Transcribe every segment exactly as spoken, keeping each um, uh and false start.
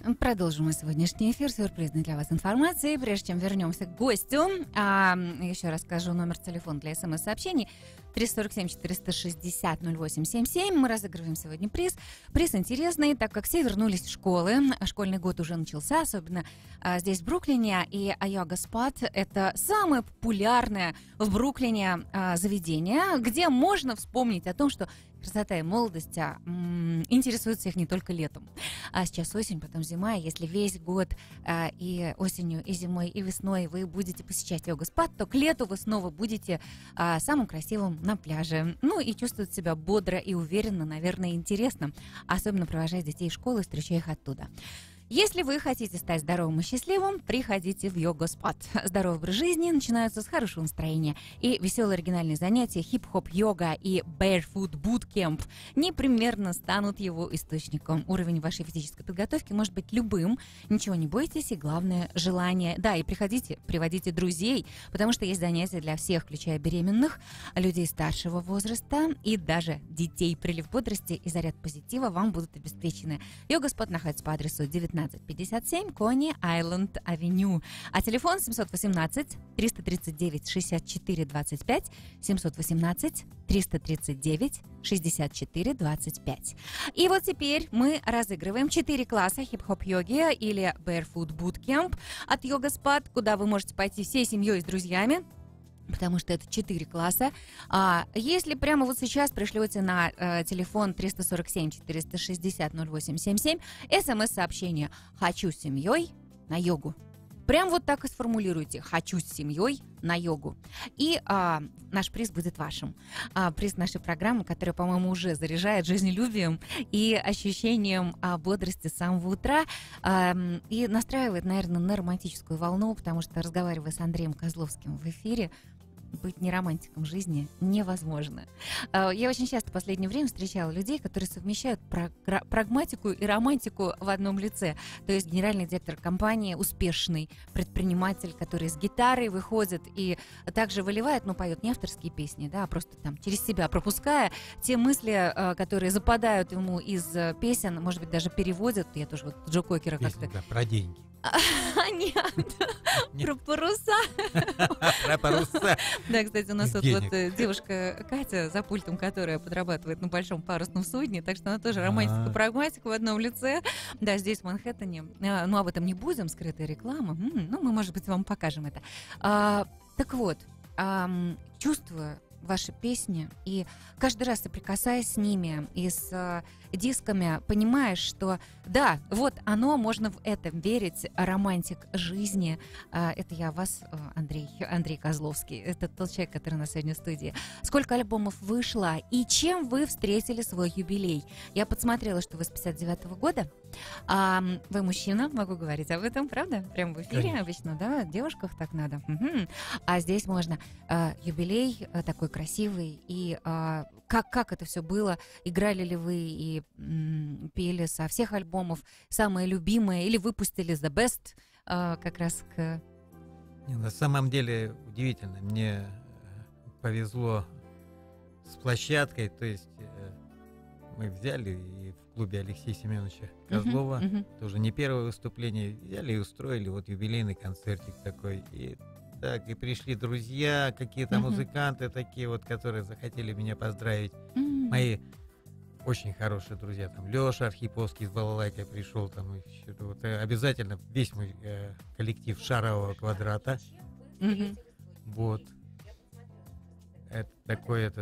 Продолжим мы сегодняшний эфир. Сюрпризной для вас информации. Прежде чем вернемся к гостю, а, еще раз скажу номер телефона для смс-сообщений. триста сорок семь четыреста шестьдесят ноль восемь семь семь. Мы разыгрываем сегодня приз. Приз интересный, так как все вернулись в школы. Школьный год уже начался, особенно а, здесь, в Бруклине. И Йога Спот — это самое популярное в Бруклине а, заведение, где можно вспомнить о том, что красота и молодость а, м- интересуют всех не только летом. А сейчас осень, потом зима. И если весь год а, и осенью, и зимой, и весной вы будете посещать Йога Спот, то к лету вы снова будете а, самым красивым на пляже. Ну и чувствовать себя бодро и уверенно, наверное, интересно. Особенно провожать детей в школу и встречая их оттуда. Если вы хотите стать здоровым и счастливым, приходите в Йога Спот. Здоровый образ жизни начинается с хорошего настроения. И веселые оригинальные занятия, хип-хоп-йога и Barefoot Bootcamp непременно станут его источником. Уровень вашей физической подготовки может быть любым. Ничего не бойтесь, и главное — желание. Да, и приходите, приводите друзей, потому что есть занятия для всех, включая беременных, людей старшего возраста и даже детей. Прилив бодрости и заряд позитива вам будут обеспечены. Йога Спот находится по адресу девятнадцать пятьдесят семь Кони Айленд Авеню. А телефон семь один восемь триста тридцать девять шестьдесят четыре двадцать пять, семь один восемь триста тридцать девять шестьдесят четыре двадцать пять. И вот теперь мы разыгрываем четыре класса хип-хоп-йоги или Barefoot Bootcamp от Йога Спот, куда вы можете пойти всей семьей и с друзьями, потому что это четыре класса. А если прямо вот сейчас пришлете на э, телефон триста сорок семь четыреста шестьдесят ноль восемь семь семь смс-сообщение «Хочу с семьей на йогу». Прям вот так и сформулируйте «Хочу с семьей на йогу». И а, наш приз будет вашим. А, приз нашей программы, которая, по-моему, уже заряжает жизнелюбием и ощущением а, бодрости с самого утра. А, и настраивает, наверное, на романтическую волну, потому что, разговаривая с Андреем Козловским в эфире, быть не романтиком жизни невозможно. Я очень часто в последнее время встречала людей, которые совмещают прагматику и романтику в одном лице. То есть генеральный директор компании, успешный предприниматель, который с гитарой выходит и также выливает, ну, поет не авторские песни, да, а просто там через себя пропуская те мысли, которые западают ему из песен, может быть, даже переводят. Я тоже вот Джо Кокера как-то... Да, про деньги. Нет, про паруса. Про паруса. Да, кстати, у нас вот девушка Катя за пультом, которая подрабатывает на большом парусном судне, так что она тоже романтика, прагматика в одном лице. Да, здесь в Манхэттене. Ну, об этом не будем, скрытая реклама. Ну, мы, может быть, вам покажем это. Так вот, чувствую ваши песни, и каждый раз, соприкасаясь с ними и с э, дисками, понимаешь, что да, вот оно, можно в этом верить, романтик жизни. Э, это я вас, э, Андрей, Андрей Козловский, это тот человек, который у нас сегодня в студии. Сколько альбомов вышло, и чем вы встретили свой юбилей? Я подсмотрела, что вы с пятьдесят девятого года. А, вы мужчина, могу говорить об этом, правда? Прямо в эфире. Конечно. Обычно, да, девушках так надо. Угу. А здесь можно э, юбилей э, такой красивый, и э, как, как это все было, играли ли вы и м, пели со всех альбомов самые любимые, или выпустили The Best э, как раз к... Не, на самом деле удивительно, мне повезло с площадкой, то есть э, мы взяли и в клубе Алексея Семеновича Козлова, uh-huh, uh-huh. тоже не первое выступление, взяли и устроили вот юбилейный концертик такой, и так, и пришли друзья, какие-то uh-huh. музыканты такие вот, которые захотели меня поздравить. Uh-huh. Мои очень хорошие друзья, там Леша Архиповский с балалайкой пришел, там еще, вот, обязательно весь мой э, коллектив Шарового квадрата. Uh-huh. Вот. Это такой этот...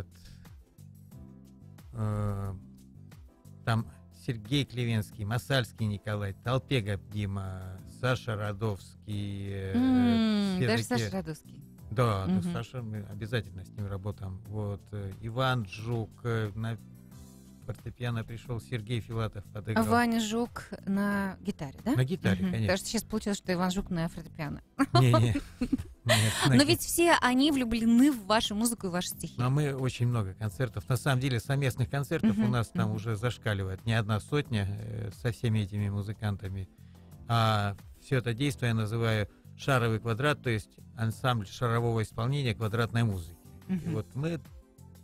Э, там Сергей Клевенский, Масальский Николай, Толпега Дима, Саша Радовский. Mm, даже такие... Саша Радовский. Да, угу. да, Саша, мы обязательно с ним работаем. Вот, Иван Жук, на фортепиано пришел Сергей Филатов, подыграл. А Ваня Жук на гитаре, да? На гитаре, угу. конечно. Потому что сейчас получилось, что Иван Жук на фортепиано. Не-не. Но ведь все они влюблены в вашу музыку и ваши стихи. А мы очень много концертов. На самом деле совместных концертов uh-huh, у нас там uh-huh. уже зашкаливает не одна сотня э, со всеми этими музыкантами. А все это действие я называю «Шаровый квадрат», то есть ансамбль шарового исполнения квадратной музыки. Uh-huh. И вот мы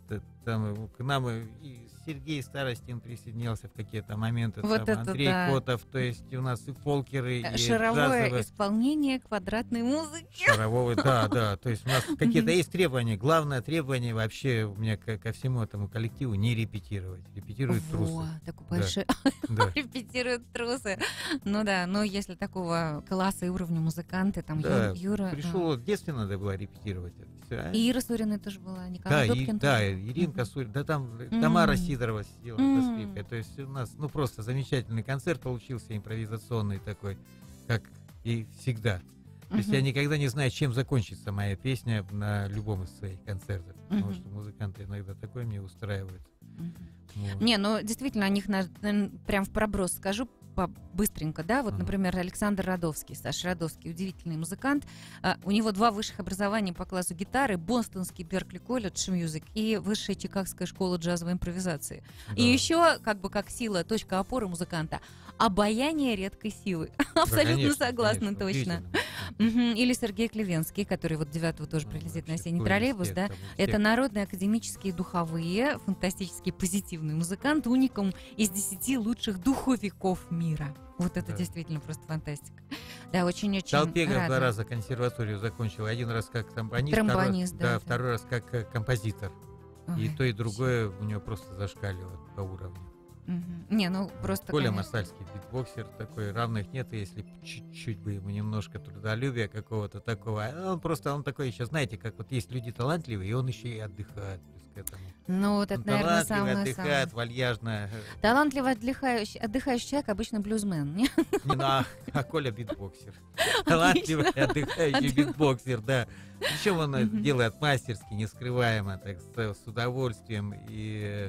т- там к нам и Сергей Старостин присоединялся в какие-то моменты, Вот там это Андрей да. Котов, то есть у нас и фолкеры, и Шаровое джазовые. исполнение квадратной музыки. Шарового, да, да. То есть у нас какие-то есть требования. Главное требование вообще у меня ко, ко всему этому коллективу не репетировать. Репетируют Во, трусы. такой Да. большой. Да. Репетируют трусы. Ну да, но если такого класса и уровня музыканты, там Да, Ю- Юра... Пришел, в детстве надо было репетировать это все. а, И Ира Сурина тоже была, Да, Николай и, Добкин да, тоже. Иринка Мгм. Сурь, да там М. Тамара Сидорова сидела М. со скрипкой. То есть у нас, ну, просто замечательный концерт получился, импровизационный такой, как и всегда. То есть Мгм. я никогда не знаю, чем закончится моя песня на любом из своих концертов. Потому Мгм. что музыканты иногда такое мне устраивают. Мгм. Вот. Не, ну действительно, о них надо, м, прям в проброс скажу по- быстренько, да, вот, Мгм. например, Александр Радовский, Саша Радовский, удивительный музыкант. А, у него два высших образования по классу гитары, Бостонский Беркли колледж мьюзик и высшая Чикагская школа джазовой импровизации. И Да. еще, как бы как сила, точка опоры музыканта, обаяние редкой силы. Да, Абсолютно конечно, согласна, конечно, точно. удивительно. Мгм. Или Сергей Клевенский, который вот девятого тоже Ну, прилетит на вообще, осенний кто из троллейбус, тех, да. там, из Это тех, народные академические духовые, фантастический позитивный музыкант, уникум из десяти лучших духовиков мира. Вот это Да. действительно просто фантастика. Да, очень-очень Толпега два рада. раза консерваторию закончил. Один раз как тромбонист, второй, Тромбонист, да, да, да. второй раз как э, композитор. И Ой, то, и другое у него просто зашкаливает по уровню. мгм. Не, ну просто, Коля конечно. Масальский, битбоксер такой, равных нет, и если б чуть-чуть бы ему немножко трудолюбия какого-то такого, а он просто, он такой еще, знаете, как вот есть люди талантливые, и он еще и отдыхает плюс к этому. Ну, вот это, Он наверное, талантливый, самое отдыхает, самое. вальяжно. Талантливый отдыхающий, отдыхающий человек обычно блюзмен. Не? Не, ну, а, а Коля битбоксер. Талантливый, отдыхающий Отлично. битбоксер, да. Причем он это Мгм. делает мастерски, нескрываемо, так, с, с удовольствием. И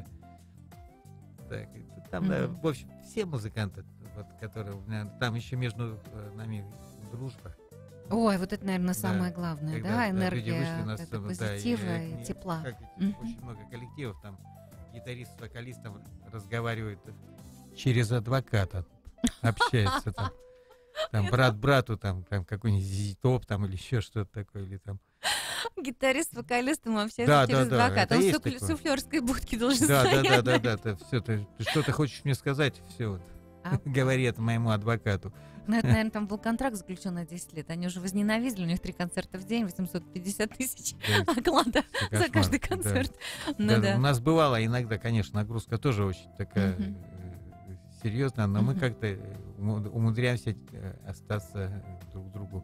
э, так, и там, да, Мгм. в общем, все музыканты, вот, которые у меня, там еще между э, нами дружба. Ой, вот это, наверное, Да, самое главное, когда, да, да, люди энергия вышли на это сцену, да, и, позитива э, и не- тепла. как эти, Мгм. очень много коллективов, там гитарист с вокалистом разговаривает через адвоката, общается там. Там брат брату, там, там какой-нибудь зитоп там или еще что-то такое, или там. Гитарист с вокалистом общается Да, через да, да, адвоката. это Он в есть суфле- такое. суфлерской будке должен Да, да, да, стоять. да, да, да, все, ты, ты что-то хочешь мне сказать, все вот, А, говорит моему адвокату. Ну, это, наверное, там был контракт заключен на десять лет. Они уже возненавидели, у них три концерта в день, восемьсот пятьдесят тысяч Да, оклада это за кошмар, каждый да. концерт. Ну Да, да. У нас бывало иногда, конечно, нагрузка тоже очень такая Мгм. э, серьезная, но мы Мгм. как-то э, уму- умудряемся э, остаться друг другу,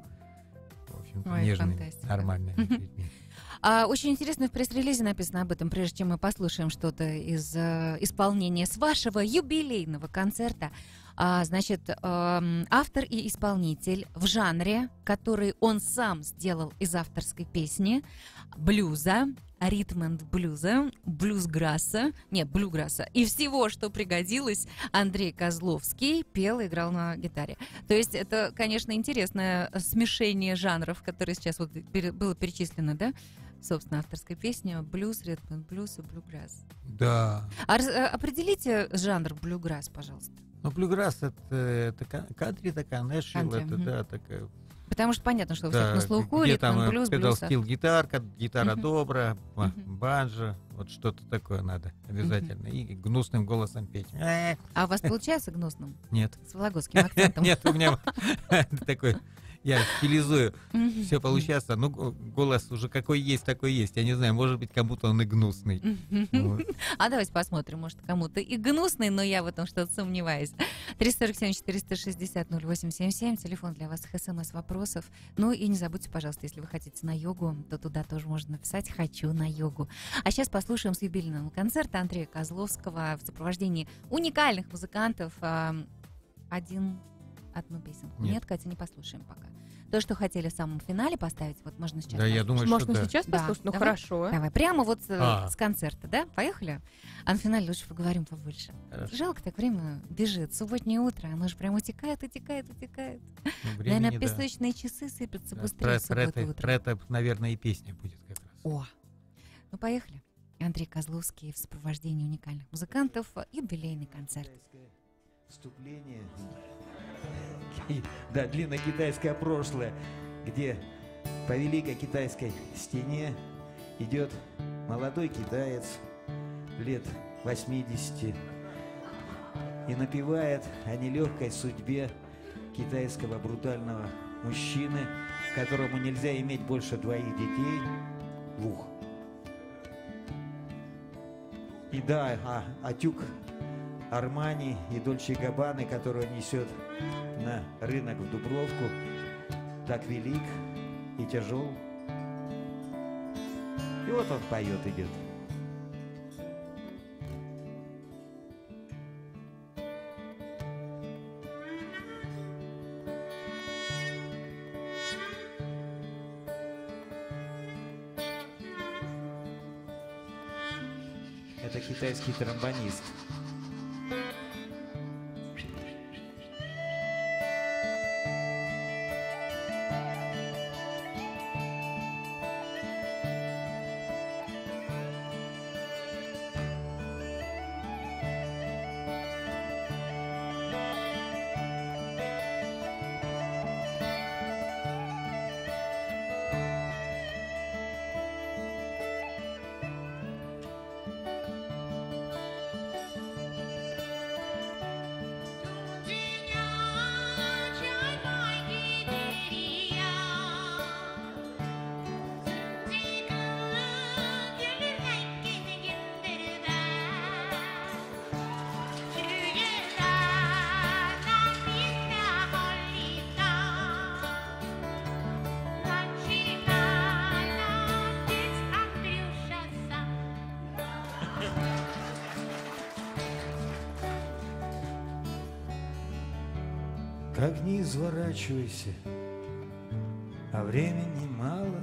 в общем-то, Ой, нежными, фантастика. нормальными Мгм. людьми. А, очень интересно, в пресс-релизе написано об этом, прежде чем мы послушаем что-то из э, исполнения с вашего юбилейного концерта. А, значит, эм, автор и исполнитель в жанре, который он сам сделал из авторской песни, блюза, ритм-энд-блюза, блюзграсса, нет, блюграсса, и всего, что пригодилось, Андрей Козловский пел и играл на гитаре. То есть это, конечно, интересное смешение жанров, которые сейчас вот пере- было перечислено, да? Собственно, авторская песня блюз, ритм-энд-блюз и блюграсс. Да. А раз- э, определите жанр блюграсс, пожалуйста. Ну, блюграсс это, это ка- кантри такая, Нэшвилл, Кантри, это, мгм. да, такая. Потому что понятно, что у Да, всех на слуху где там ритм-энд-блюз, педал блюз. стил гитарка, гитара Мгм. добра, ба- Мгм. банджо, вот что-то такое надо обязательно. И гнусным голосом петь. Э, А у вас получается гнусным? Нет. С вологодским акцентом? Нет, у меня такой, я стилизую, Мгм. все получается. Ну, го- голос уже какой есть, такой есть. Я не знаю, может быть, кому-то он и гнусный. Мгм. Вот. А давайте посмотрим, может, кому-то и гнусный, но я в этом что-то сомневаюсь. триста сорок семь четыреста шестьдесят ноль восемь семь семь, телефон для ваших смс-вопросов. Ну и не забудьте, пожалуйста, если вы хотите на йогу, то туда тоже можно написать «Хочу на йогу». А сейчас послушаем с юбилейного концерта Андрея Козловского в сопровождении уникальных музыкантов а, один, одну песенку. Нет. Нет. Катя, не послушаем пока. То, что хотели в самом финале поставить, вот можно сейчас. Да, я послушать. думаю, что Можно да. сейчас Да, послушать? Ну давай. хорошо. Давай, прямо вот э, А. с концерта, да? Поехали? А на финале лучше поговорим побольше. Хорошо. Жалко, так время бежит. Субботнее утро, оно же прям утекает, утекает, утекает. Ну, Наверное, времени, да. песочные часы сыпятся Да, быстрее Про в про субботу это, утром. про это, наверное, и песня будет как раз. О, ну поехали. Андрей Козловский в сопровождении уникальных музыкантов. Юбилейный концерт. Вступление. Да, длиннокитайское прошлое, где по Великой Китайской стене идет молодой китаец, лет восьмидесяти, и напевает о нелегкой судьбе китайского брутального мужчины, которому нельзя иметь больше двоих детей, двух. И да, а, Атюк Армани и Дольче Габбаны, который он несет на рынок в Дубровку, так велик и тяжел. И вот он поет, идет. Это китайский тромбонист. Как ни изворачивайся, а времени мало,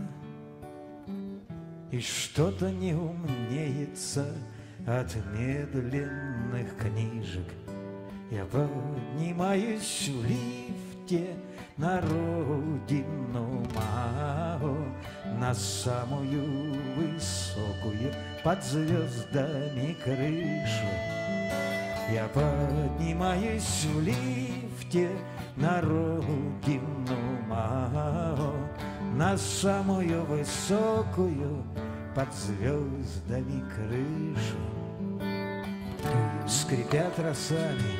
и что-то не умнеется от медленных книжек. Я поднимаюсь в лифте на родину Мао, на самую высокую под звездами крышу. Я поднимаюсь в лифте на родину Мао, на самую высокую под звездами крышу. Скрипят росами,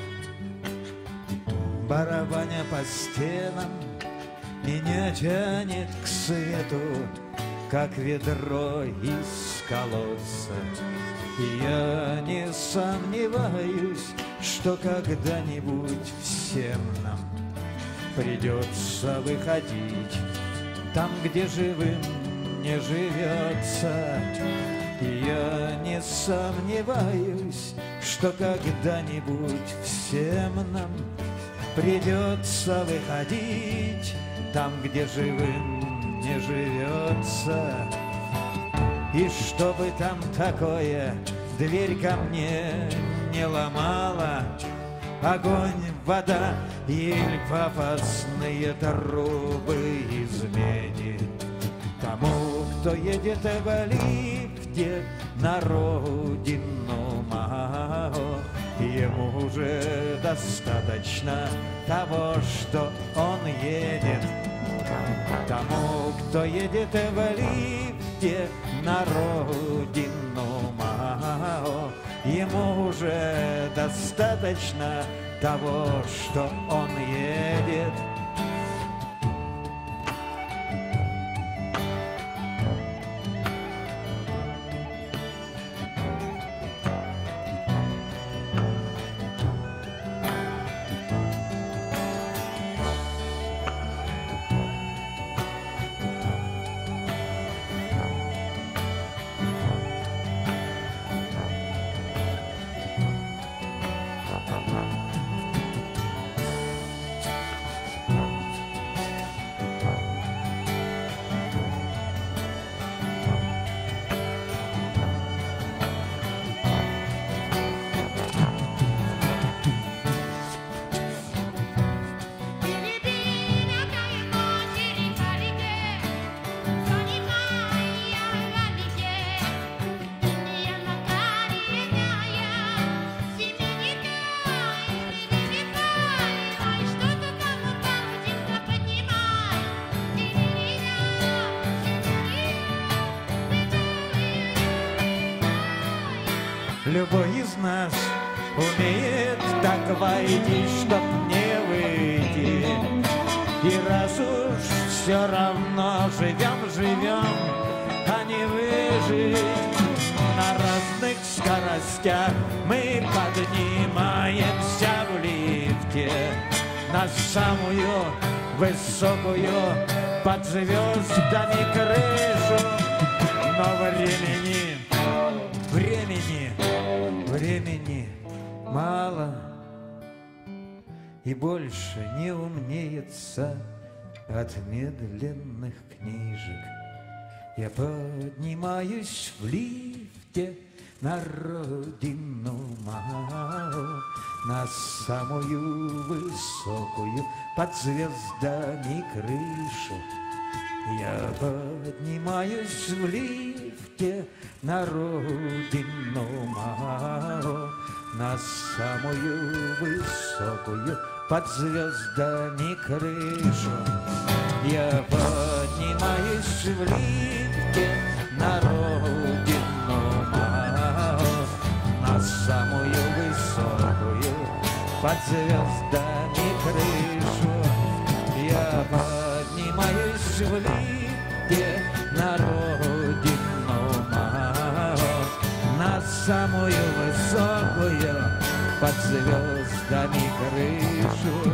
барабаня по стенам, меня тянет к свету, как ведро из колодца. И я не сомневаюсь, что когда-нибудь всем нам придется выходить там, где живым не живется. И я не сомневаюсь, что когда-нибудь всем нам придется выходить там, где живым не живется. И чтобы там такое дверь ко мне не ломала, огонь, вода или пафосные трубы из меди. Тому, кто едет в лифте на родину Мао, ему уже достаточно того, что он едет. Тому, кто едет в лифте на родину Мао, ему уже достаточно того, что он едет. любой из нас умеет так войти, чтоб не выйти. И раз уж все равно живем, живем, а не выжить. На разных скоростях мы поднимаемся в лифте на самую высокую под звездами крышу. Но времени, времени, времени мало, и больше не умнеется от медленных книжек. Я поднимаюсь в лифте на родину мою, на самую высокую под звездами крышу. Я поднимаюсь в лифте на родину мою, на самую высокую под звездами крышу. Я поднимаюсь в лифте на родину мою, на самую высокую под звездами крышу. Я поднимаюсь в лифте на родину мою, на самую высокую под звездами крышу.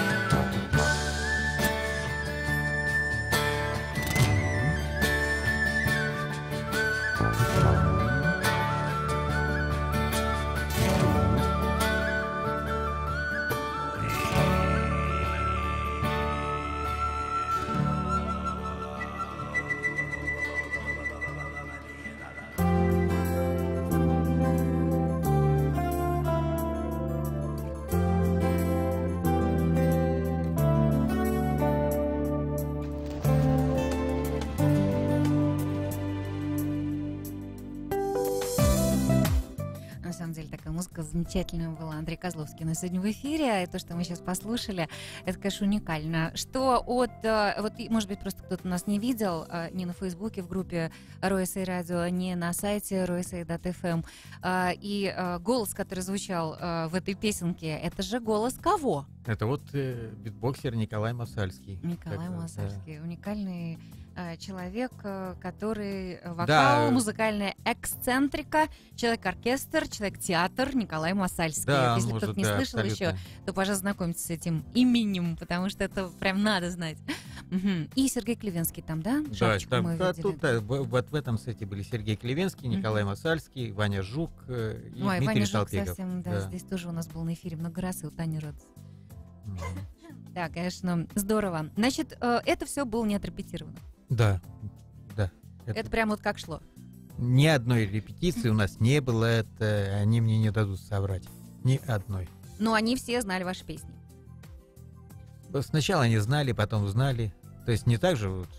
Замечательным был Андрей Козловский на сегодня в эфире. И то, что мы сейчас послушали, это, конечно, уникально. Что от... Вот, может быть, просто кто-то нас не видел, ни на Фейсбуке, в группе РОСА Радио, ни на сайте роса точка эф эм. И голос, который звучал в этой песенке, это же голос кого? Это вот э, битбоксер Николай Масальский. Николай так, Масальский. Да. Уникальный человек, который вокал, да. музыкальная эксцентрика, человек-оркестр, человек-театр Николай Масальский. Да, Если может, кто-то не да, слышал абсолютно. еще, то, пожалуйста, знакомьтесь с этим именем, потому что это прям надо знать. Угу. И Сергей Клевенский там, да? Да, Шапочку там, мы да, видели. тут, да, вот в этом сете были Сергей Клевенский, Николай Угу. Масальский, Ваня Жук э, и Ой, Дмитрий Ваня Жук Шалпегов. совсем, да, Да. здесь тоже у нас был на эфире много раз, и у Тани Родс. Мгм. Да, конечно, здорово. Значит, э, это все было не отрепетировано. Да, да. Это- Это прям вот как шло. Ни одной репетиции у нас не было, это они мне не дадут соврать. Ни одной. Но они все знали ваши песни. Сначала они знали, потом знали. То есть не так же вот.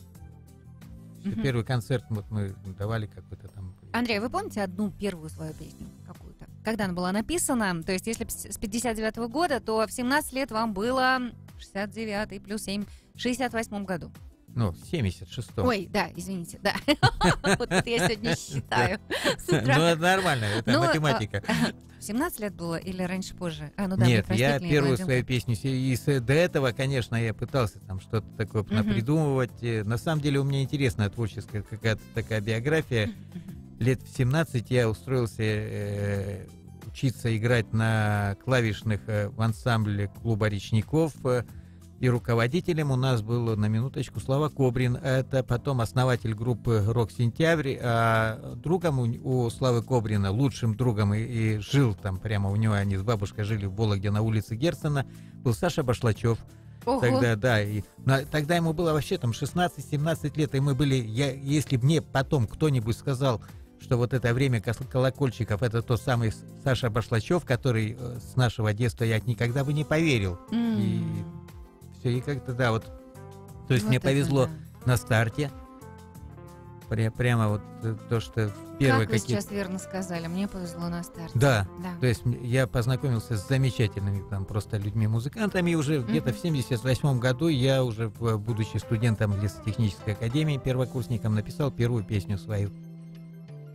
Мгм. Первый концерт вот мы давали какой-то там. Андрей, вы помните одну первую свою песню какую-то? Когда она была написана? То есть если с пятьдесят девятого года, то в семнадцать лет вам было шестьдесят девятый плюс семь, в шестьдесят восьмом году. Ну, в семьдесят шестом. Ой, да, извините, да. Вот тут я сегодня считаю с Ну, утра. это нормально, это Ну, математика. В семнадцать лет было или раньше, позже? А, ну да, Нет, мне я простительно, первую Владимир. свою песню, се- и с- до этого, конечно, я пытался там что-то такое Мгм. напридумывать. Э, На самом деле у меня интересная творческая какая-то такая биография. Лет в семнадцать я устроился э, учиться играть на клавишных э, в ансамбле клуба «Речников». э, И руководителем у нас был, на минуточку, Слава Кобрин. Это потом основатель группы «Рок Сентябрь». А другом у, у Славы Кобрина, лучшим другом, и, и жил там прямо у него, они с бабушкой жили в Вологде на улице Герцена, был Саша Башлачев. Ого. Тогда, да, и на- тогда ему было вообще там шестнадцать-семнадцать лет, и мы были, я, если бы мне потом кто-нибудь сказал, что вот это время кос- колокольчиков, это тот самый С- Саша Башлачев, который э, с нашего детства, я никогда бы не поверил. М. И все, и как-то, да, вот, то есть Вот мне это повезло да. на старте, Пря- прямо вот э, то, что в первые Как вы какие-то... сейчас верно сказали, мне повезло на старте. Да, Да. то есть м- я познакомился с замечательными там просто людьми-музыкантами, и уже где-то Мгм. в семьдесят восьмом году я уже, в- будучи студентом лесотехнической академии, первокурсником, написал первую песню свою.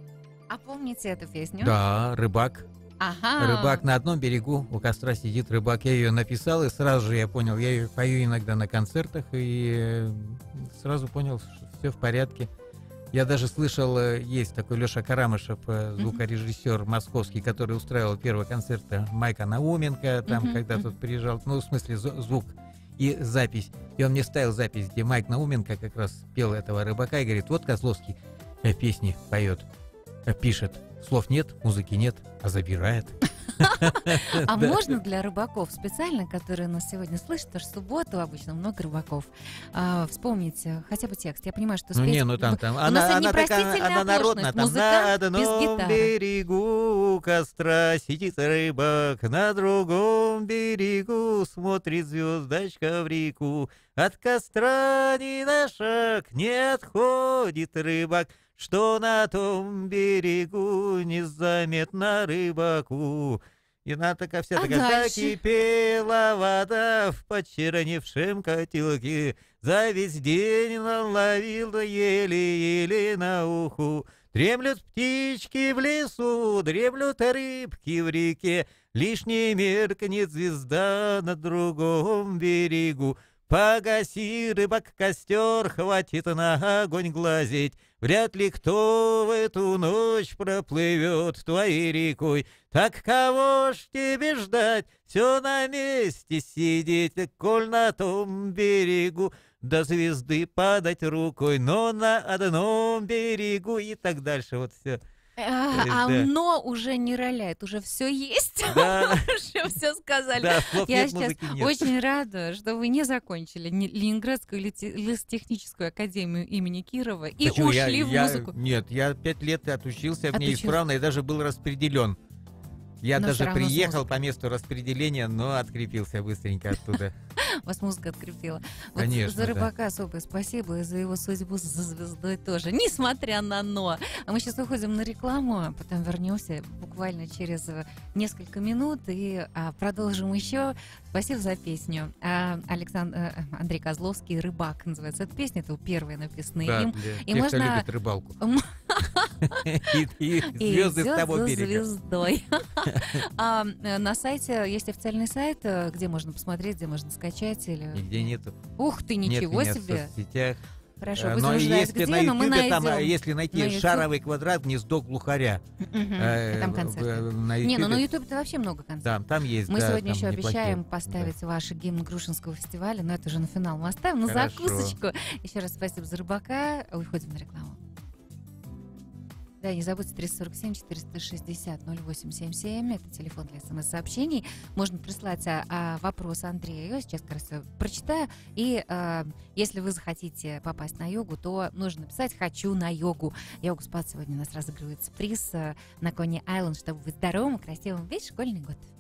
А помните эту песню? Да, рыбак. Ага. Рыбак на одном берегу, у костра сидит рыбак. Я ее написал, и сразу же я понял, я ее пою иногда на концертах, и э, сразу понял, что все в порядке. Я даже слышал, э, есть такой Леша Карамышев, э, звукорежиссер московский, который устраивал первый концерт э, Майка Науменко, там, Мгм, когда мгм. тот приезжал, ну, в смысле, зв- звук и запись. И он мне ставил запись, где Майк Науменко как раз пел этого рыбака, и говорит, вот Козловский э, песни поет, э, пишет. Слов нет, музыки нет, а забирает. А Да. можно для рыбаков специально, которые нас сегодня слышат, потому что в субботу обычно много рыбаков, а, вспомнить э, хотя бы текст. Я понимаю, что Ну спеть... не, ну там, там, у нас она, это она такая, непростительная она народная, оплошность. там на Музыкант без одном гитары. берегу у костра сидит рыбак, на другом берегу смотрит звездочка в реку. От костра ни на шаг не отходит рыбак, что на том берегу незаметно рыбаку. И она такая вся А такая, дальше? закипела вода в почерневшем котелке, за весь день наловил еле-еле на уху. Дремлют птички в лесу, дремлют рыбки в реке, лишь не меркнет звезда на другом берегу. Погаси, рыбак, костер, хватит на огонь глазеть. Вряд ли кто в эту ночь проплывет твоей рекой. Так кого ж тебе ждать, все на месте сидеть, коль на том берегу до звезды падать рукой, но на одном берегу и так дальше. Вот все. А, есть, а да. но уже не роляет, уже все есть. Да, Уже все сказали. да, слов Я нет, сейчас музыки нет. очень рада, что вы не закончили не- Ленинградскую лите- лесотехническую академию имени Кирова и Почему? Я- ушли в я- музыку. Нет, я пять лет отучился в ней Отучился. исправно и даже был распределен. Я Но даже всё равно с приехал музыкой. по месту распределения, но открепился быстренько оттуда. Вас музыка открепила. Вот Конечно, за да. рыбака особое спасибо, и за его судьбу за звездой тоже, несмотря на «но». А мы сейчас уходим на рекламу, а потом вернемся буквально через э, несколько минут и а, продолжим еще. Спасибо за песню. А, Александр, э, Андрей Козловский «Рыбак» называется эта песня, это первая написанная Да, им. для и тех, кто можно- любит рыбалку. М. И и звезды с Идёт того за берега. звездой. А, э, На сайте есть официальный сайт, э, где можно посмотреть, где можно скачать. Или... Нигде нету. Ух ты, Нет ничего меня в себе! соцсетях. Хорошо, Э, вы Но знаете, если где, на но мы Ютубе, там, э, найдем. если На найти YouTube. шаровый квадрат, гнездо глухаря. Мгм. э, И там в- концерты. в- на Не, ну на Ютубе, Ютубе-то вообще много концертов. да, там есть. Мы да, сегодня там еще неплохие. обещаем Да. поставить ваш гимн Грушинского фестиваля, но это уже на финал мы оставим, на Хорошо. закусочку. Еще раз спасибо за рыбака. Уходим на рекламу. Да, не забудьте триста сорок семь четыреста шестьдесят ноль восемь семь семь. Это телефон для смс-сообщений. Можно прислать а, а, вопрос Андрею. Я сейчас как раз всё прочитаю. И а, если вы захотите попасть на йогу, то нужно написать «Хочу на йогу». Йога Спад сегодня у нас разыгрывается приз а, на Кони Айленд, чтобы быть здоровым и красивым весь школьный год.